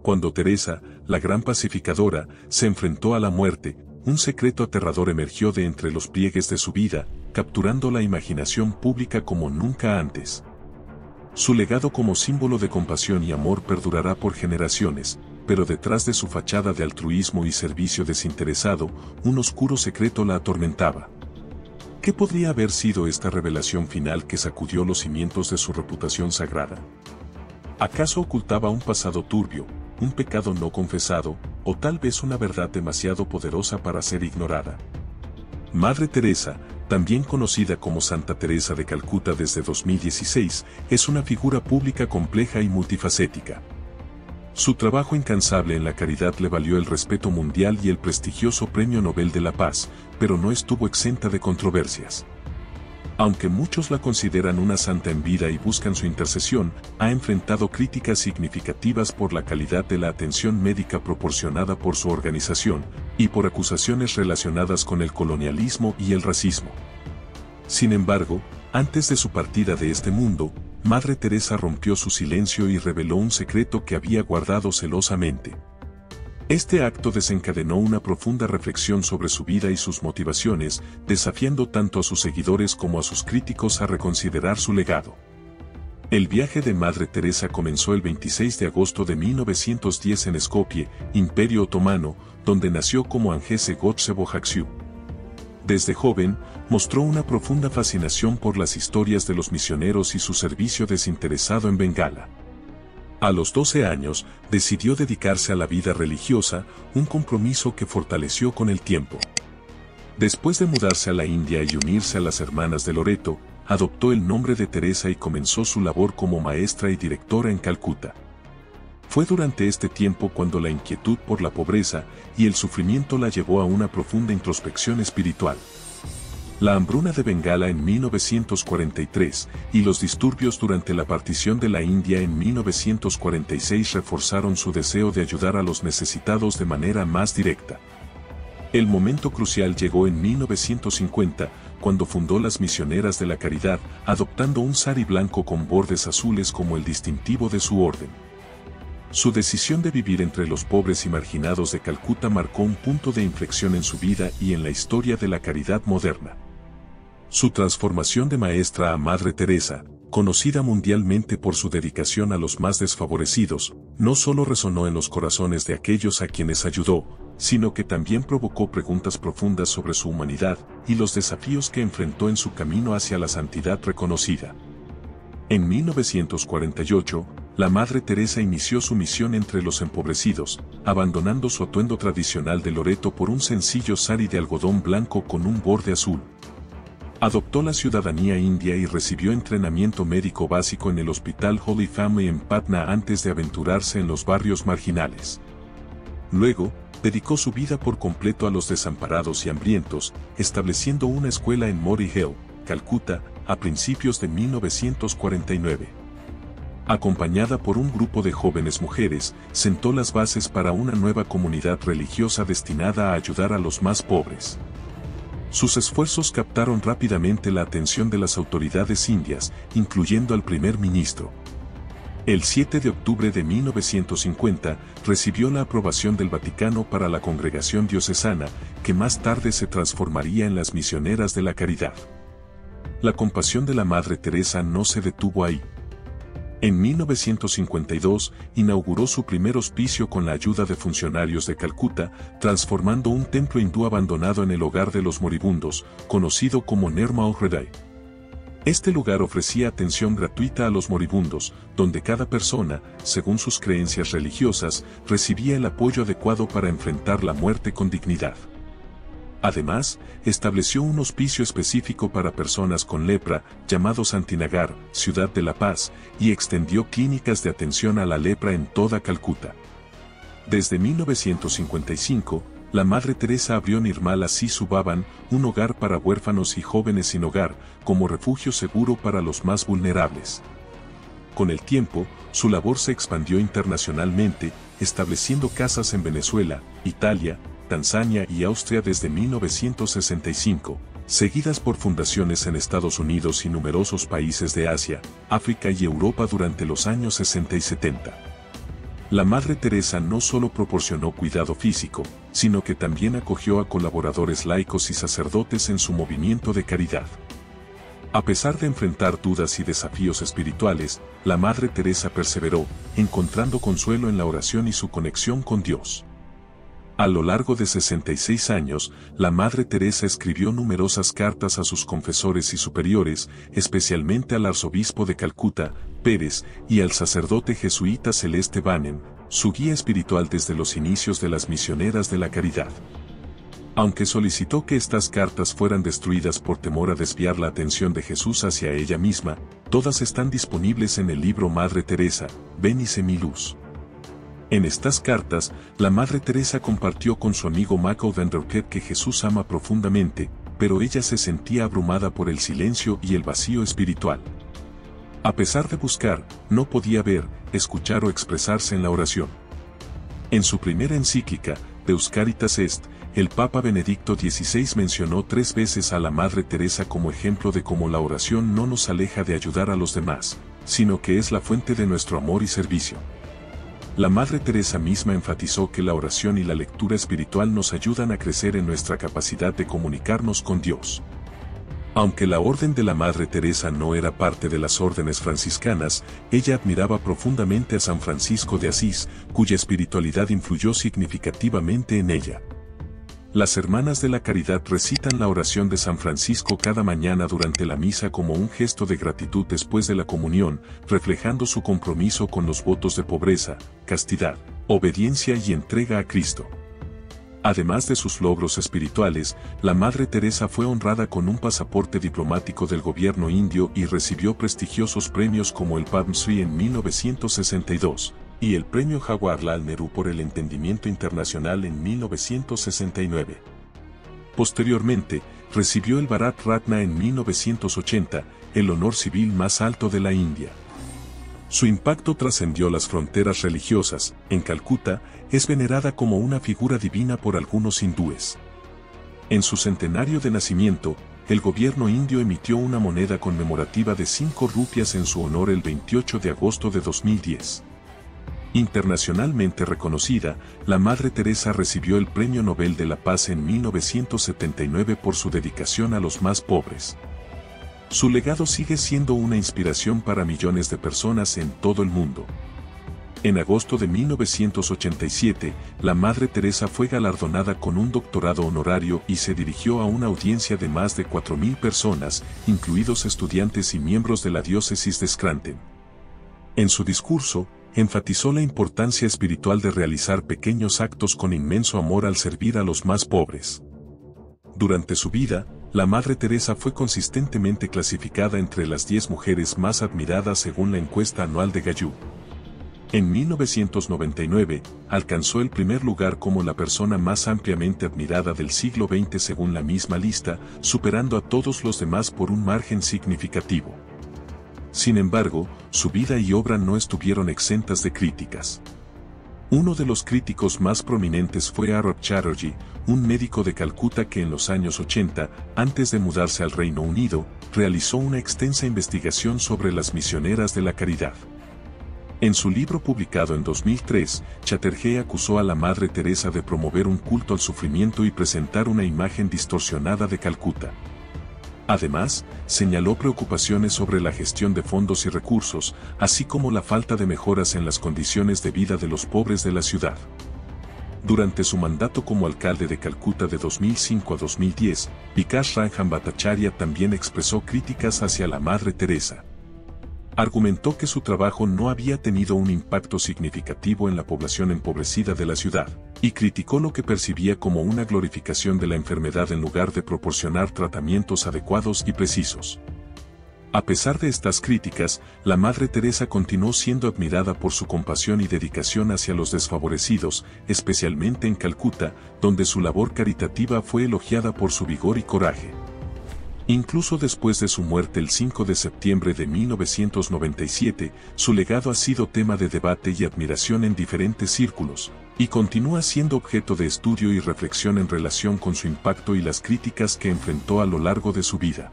Cuando Teresa, la gran pacificadora, se enfrentó a la muerte, un secreto aterrador emergió de entre los pliegues de su vida, capturando la imaginación pública como nunca antes. Su legado como símbolo de compasión y amor perdurará por generaciones, pero detrás de su fachada de altruismo y servicio desinteresado, un oscuro secreto la atormentaba. ¿Qué podría haber sido esta revelación final que sacudió los cimientos de su reputación sagrada? ¿Acaso ocultaba un pasado turbio, un pecado no confesado, o tal vez una verdad demasiado poderosa para ser ignorada? Madre Teresa, también conocida como Santa Teresa de Calcuta desde 2016, es una figura pública compleja y multifacética. Su trabajo incansable en la caridad le valió el respeto mundial y el prestigioso Premio Nobel de la Paz, pero no estuvo exenta de controversias. Aunque muchos la consideran una santa en vida y buscan su intercesión, ha enfrentado críticas significativas por la calidad de la atención médica proporcionada por su organización, y por acusaciones relacionadas con el colonialismo y el racismo. Sin embargo, antes de su partida de este mundo, Madre Teresa rompió su silencio y reveló un secreto que había guardado celosamente. Este acto desencadenó una profunda reflexión sobre su vida y sus motivaciones, desafiando tanto a sus seguidores como a sus críticos a reconsiderar su legado. El viaje de Madre Teresa comenzó el 26 de agosto de 1910 en Skopje, Imperio Otomano, donde nació como Angese Gotsebohaksiu. Desde joven, mostró una profunda fascinación por las historias de los misioneros y su servicio desinteresado en Bengala. A los 12 años, decidió dedicarse a la vida religiosa, un compromiso que fortaleció con el tiempo. Después de mudarse a la India y unirse a las Hermanas de Loreto, adoptó el nombre de Teresa y comenzó su labor como maestra y directora en Calcuta. Fue durante este tiempo cuando la inquietud por la pobreza y el sufrimiento la llevó a una profunda introspección espiritual. La hambruna de Bengala en 1943 y los disturbios durante la partición de la India en 1946 reforzaron su deseo de ayudar a los necesitados de manera más directa. El momento crucial llegó en 1950, cuando fundó las Misioneras de la Caridad, adoptando un sari blanco con bordes azules como el distintivo de su orden. Su decisión de vivir entre los pobres y marginados de Calcuta marcó un punto de inflexión en su vida y en la historia de la caridad moderna. Su transformación de maestra a Madre Teresa, conocida mundialmente por su dedicación a los más desfavorecidos, no solo resonó en los corazones de aquellos a quienes ayudó, sino que también provocó preguntas profundas sobre su humanidad y los desafíos que enfrentó en su camino hacia la santidad reconocida. En 1948, la Madre Teresa inició su misión entre los empobrecidos, abandonando su atuendo tradicional de Loreto por un sencillo sari de algodón blanco con un borde azul. Adoptó la ciudadanía india y recibió entrenamiento médico básico en el Hospital Holy Family en Patna antes de aventurarse en los barrios marginales. Luego, dedicó su vida por completo a los desamparados y hambrientos, estableciendo una escuela en Mori Hill, Calcuta, a principios de 1949. Acompañada por un grupo de jóvenes mujeres, sentó las bases para una nueva comunidad religiosa destinada a ayudar a los más pobres. Sus esfuerzos captaron rápidamente la atención de las autoridades indias, incluyendo al primer ministro. El 7 de octubre de 1950, recibió la aprobación del Vaticano para la congregación diocesana, que más tarde se transformaría en las Misioneras de la Caridad. La compasión de la Madre Teresa no se detuvo ahí. En 1952, inauguró su primer hospicio con la ayuda de funcionarios de Calcuta, transformando un templo hindú abandonado en el hogar de los moribundos, conocido como Nirmal Hriday. Este lugar ofrecía atención gratuita a los moribundos, donde cada persona, según sus creencias religiosas, recibía el apoyo adecuado para enfrentar la muerte con dignidad. Además, estableció un hospicio específico para personas con lepra, llamado Santinagar, Ciudad de la Paz, y extendió clínicas de atención a la lepra en toda Calcuta. Desde 1955, la Madre Teresa abrió Nirmala Sisu Bhavan, un hogar para huérfanos y jóvenes sin hogar, como refugio seguro para los más vulnerables. Con el tiempo, su labor se expandió internacionalmente, estableciendo casas en Venezuela, Italia, Tanzania y Austria desde 1965, seguidas por fundaciones en Estados Unidos y numerosos países de Asia, África y Europa durante los años 60 y 70. La Madre Teresa no solo proporcionó cuidado físico, sino que también acogió a colaboradores laicos y sacerdotes en su movimiento de caridad. A pesar de enfrentar dudas y desafíos espirituales, la Madre Teresa perseveró, encontrando consuelo en la oración y su conexión con Dios. A lo largo de 66 años, la Madre Teresa escribió numerosas cartas a sus confesores y superiores, especialmente al arzobispo de Calcuta, Pérez, y al sacerdote jesuita Celeste Banen, su guía espiritual desde los inicios de las misioneras de la caridad. Aunque solicitó que estas cartas fueran destruidas por temor a desviar la atención de Jesús hacia ella misma, todas están disponibles en el libro Madre Teresa, Ven y sé mi luz. En estas cartas, la Madre Teresa compartió con su amigo Michael van der Kerk que Jesús ama profundamente, pero ella se sentía abrumada por el silencio y el vacío espiritual. A pesar de buscar, no podía ver, escuchar o expresarse en la oración. En su primera encíclica, Deus Caritas Est, el Papa Benedicto XVI mencionó 3 veces a la Madre Teresa como ejemplo de cómo la oración no nos aleja de ayudar a los demás, sino que es la fuente de nuestro amor y servicio. La Madre Teresa misma enfatizó que la oración y la lectura espiritual nos ayudan a crecer en nuestra capacidad de comunicarnos con Dios. Aunque la orden de la Madre Teresa no era parte de las órdenes franciscanas, ella admiraba profundamente a San Francisco de Asís, cuya espiritualidad influyó significativamente en ella. Las Hermanas de la Caridad recitan la oración de San Francisco cada mañana durante la misa como un gesto de gratitud después de la comunión, reflejando su compromiso con los votos de pobreza, castidad, obediencia y entrega a Cristo. Además de sus logros espirituales, la Madre Teresa fue honrada con un pasaporte diplomático del gobierno indio y recibió prestigiosos premios como el Padma Shri en 1962. Y el Premio Jawaharlal Nehru por el Entendimiento Internacional en 1969. Posteriormente, recibió el Bharat Ratna en 1980, el honor civil más alto de la India. Su impacto trascendió las fronteras religiosas. En Calcuta, es venerada como una figura divina por algunos hindúes. En su centenario de nacimiento, el gobierno indio emitió una moneda conmemorativa de 5 rupias en su honor el 28 de agosto de 2010. Internacionalmente reconocida, la Madre Teresa recibió el Premio Nobel de la Paz en 1979 por su dedicación a los más pobres. Su legado sigue siendo una inspiración para millones de personas en todo el mundo. En agosto de 1987, la Madre Teresa fue galardonada con un doctorado honorario y se dirigió a una audiencia de más de 4.000 personas, incluidos estudiantes y miembros de la diócesis de Scranton. En su discurso, enfatizó la importancia espiritual de realizar pequeños actos con inmenso amor al servir a los más pobres. Durante su vida, la Madre Teresa fue consistentemente clasificada entre las 10 mujeres más admiradas según la encuesta anual de Gallup. En 1999, alcanzó el primer lugar como la persona más ampliamente admirada del siglo XX según la misma lista, superando a todos los demás por un margen significativo. Sin embargo, su vida y obra no estuvieron exentas de críticas. Uno de los críticos más prominentes fue Arap Chatterjee, un médico de Calcuta que en los años 80, antes de mudarse al Reino Unido, realizó una extensa investigación sobre las misioneras de la caridad. En su libro publicado en 2003, Chatterjee acusó a la Madre Teresa de promover un culto al sufrimiento y presentar una imagen distorsionada de Calcuta. Además, señaló preocupaciones sobre la gestión de fondos y recursos, así como la falta de mejoras en las condiciones de vida de los pobres de la ciudad. Durante su mandato como alcalde de Calcuta de 2005 a 2010, Vikas Ranjan Bhattacharya también expresó críticas hacia la Madre Teresa. Argumentó que su trabajo no había tenido un impacto significativo en la población empobrecida de la ciudad, y criticó lo que percibía como una glorificación de la enfermedad en lugar de proporcionar tratamientos adecuados y precisos. A pesar de estas críticas, la Madre Teresa continuó siendo admirada por su compasión y dedicación hacia los desfavorecidos, especialmente en Calcuta, donde su labor caritativa fue elogiada por su vigor y coraje. Incluso después de su muerte el 5 de septiembre de 1997, su legado ha sido tema de debate y admiración en diferentes círculos, y continúa siendo objeto de estudio y reflexión en relación con su impacto y las críticas que enfrentó a lo largo de su vida.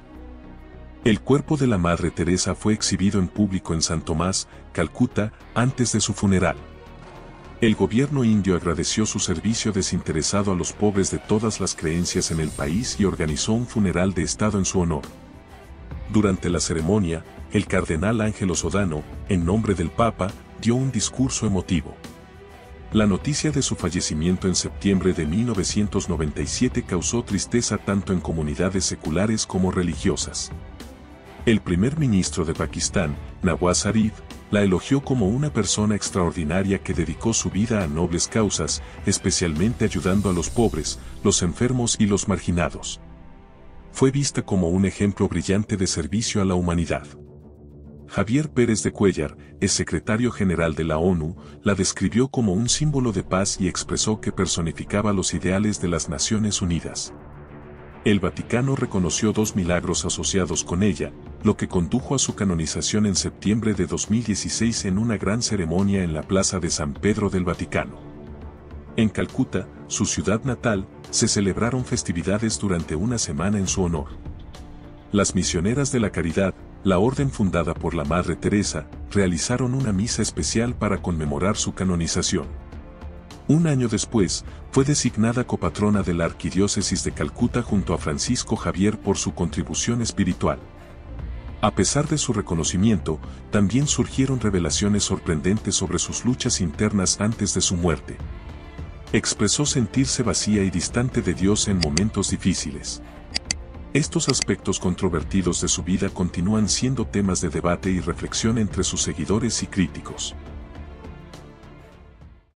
El cuerpo de la Madre Teresa fue exhibido en público en San Tomás, Calcuta, antes de su funeral. El gobierno indio agradeció su servicio desinteresado a los pobres de todas las creencias en el país y organizó un funeral de estado en su honor. Durante la ceremonia, el cardenal Ángelo Sodano, en nombre del Papa, dio un discurso emotivo. La noticia de su fallecimiento en septiembre de 1997 causó tristeza tanto en comunidades seculares como religiosas. El primer ministro de Pakistán, Nawaz Sharif, la elogió como una persona extraordinaria que dedicó su vida a nobles causas, especialmente ayudando a los pobres, los enfermos y los marginados. Fue vista como un ejemplo brillante de servicio a la humanidad. Javier Pérez de Cuéllar, ex secretario general de la ONU, la describió como un símbolo de paz y expresó que personificaba los ideales de las Naciones Unidas. El Vaticano reconoció 2 milagros asociados con ella, lo que condujo a su canonización en septiembre de 2016 en una gran ceremonia en la Plaza de San Pedro del Vaticano. En Calcuta, su ciudad natal, se celebraron festividades durante una semana en su honor. Las misioneras de la caridad, la orden fundada por la Madre Teresa, realizaron una misa especial para conmemorar su canonización. Un año después, fue designada copatrona de la Arquidiócesis de Calcuta junto a Francisco Javier por su contribución espiritual. A pesar de su reconocimiento, también surgieron revelaciones sorprendentes sobre sus luchas internas antes de su muerte. Expresó sentirse vacía y distante de Dios en momentos difíciles. Estos aspectos controvertidos de su vida continúan siendo temas de debate y reflexión entre sus seguidores y críticos.